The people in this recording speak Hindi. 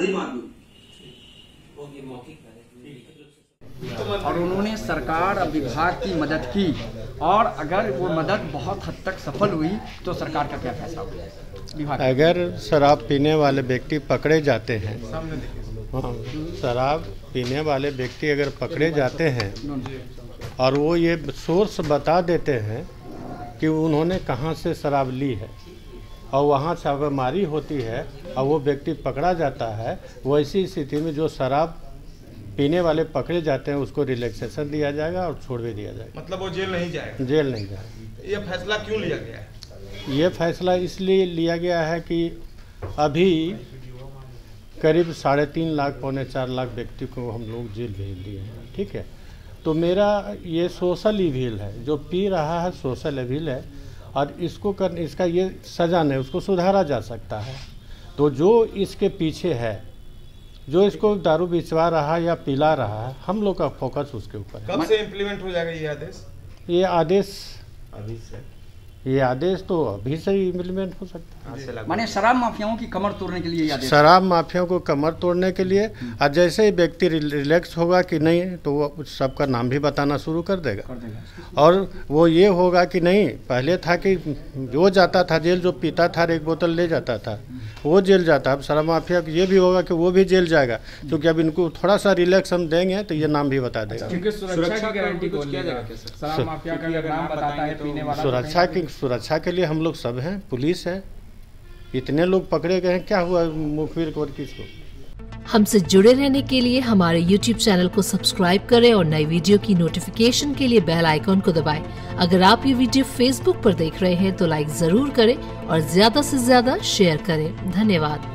नहीं मालूम। और उन्होंने सरकार और विभाग की मदद की, और अगर वो मदद बहुत हद तक सफल हुई तो सरकार का क्या फैसला होगा? अगर शराब पीने वाले व्यक्ति पकड़े जाते हैं, शराब पीने वाले व्यक्ति अगर पकड़े जाते हैं और वो ये सोर्स बता देते हैं कि उन्होंने कहाँ से शराब ली है और वहाँ छापेमारी होती है और वो व्यक्ति पकड़ा जाता है, वैसी स्थिति में जो शराब पीने वाले पकड़े जाते हैं उसको रिलैक्सेशन दिया जाएगा और छोड़ भी दिया जाएगा। मतलब वो जेल नहीं जाएगा? जेल नहीं जाएगा। ये फैसला क्यों लिया गया है? ये फैसला इसलिए लिया गया है कि अभी करीब 3.5 लाख पौने 4 लाख व्यक्ति को हम लोग जेल भेज दिए हैं, ठीक है। तो मेरा ये सोशल इविल है, जो पी रहा है सोशल इविल है, और इसका ये सज़ा नहीं, उसको सुधारा जा सकता है। तो जो इसके पीछे है, जो इसको दारू बेचवा रहा है या पिला रहा है, हम लोग का फोकस उसके ऊपर है। कब से इम्प्लीमेंट हो जाएगा ये आदेश? ये आदेश तो अभी से ही इम्प्लीमेंट हो सकता है। माने शराब माफियाओं की कमर तोड़ने के लिए आदेश? शराब माफियाओं को कमर तोड़ने के लिए, और जैसे ही व्यक्ति रिलैक्स होगा कि नहीं, तो वो सबका नाम भी बताना शुरू कर देगा। और वो ये होगा कि नहीं, पहले था कि वो जाता था जेल, जो पीता था 1 बोतल ले जाता था, वो जेल जाता। अब शराब माफिया ये भी होगा कि वो भी जेल जाएगा, क्योंकि अब इनको थोड़ा सा रिलैक्स हम देंगे तो ये नाम भी बता देगा। सुरक्षा की गारंटी को किया जाएगा? शराब माफिया का अगर नाम बताता है पीने वाला, सुरक्षा के लिए हम लोग सब हैं, पुलिस है। इतने लोग पकड़े गए हैं, क्या हुआ मुखबिर को और किसको? हमसे जुड़े रहने के लिए हमारे YouTube चैनल को सब्सक्राइब करें और नई वीडियो की नोटिफिकेशन के लिए बेल आइकॉन को दबाएं। अगर आप ये वीडियो Facebook पर देख रहे हैं तो लाइक जरूर करें और ज्यादा से ज्यादा शेयर करें। धन्यवाद।